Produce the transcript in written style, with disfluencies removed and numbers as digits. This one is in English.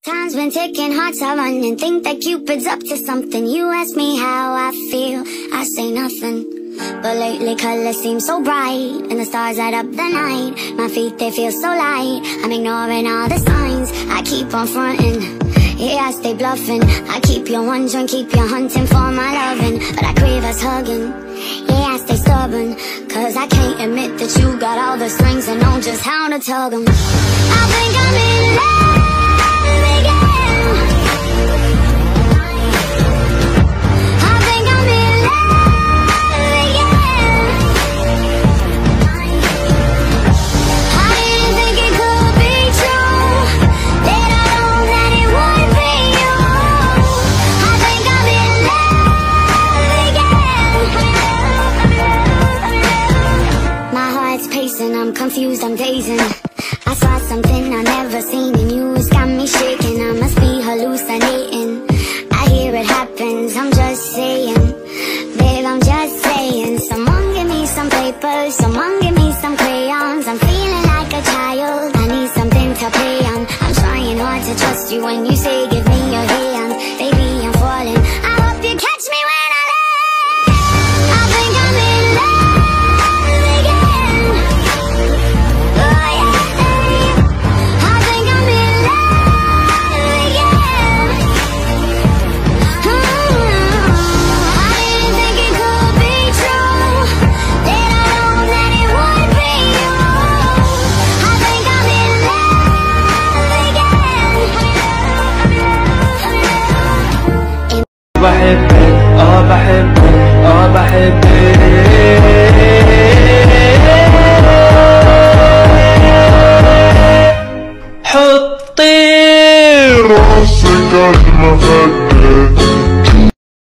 Time's been ticking, hearts are running. Think that Cupid's up to something. You ask me how I feel, I say nothing. But lately colors seem so bright, and the stars light up the night. My feet, they feel so light. I'm ignoring all the signs, I keep on fronting. Yeah, I stay bluffing. I keep you wondering, keep you hunting for my loving. But I crave us hugging. Yeah, I stay stubborn, cause I can't admit that you got all the strings and know just how to tug them. I think I'm in love again. I think I'm in love again. I didn't think it could be true, that I know that it would be you. I think I'm in love again. My heart's pacing, I'm confused, I'm dazing. I saw something I never seen in you, it's got me shaking. I must be hallucinating. I hear it happens, I'm just saying. Babe, I'm just saying. Someone give me some paper, someone give me some crayons. I'm feeling like a child, I need something to play on. I'm trying hard to trust you when you say give me your hand. Baby, I'm falling, I hope you catch me when I land. I think I'm in love again. Oh yeah. I think I'm in love again. I didn't think it could be true, that I know that it would be you. I think I'm in love again. بحبك بحبك بحبك. حطي راسك على المخدة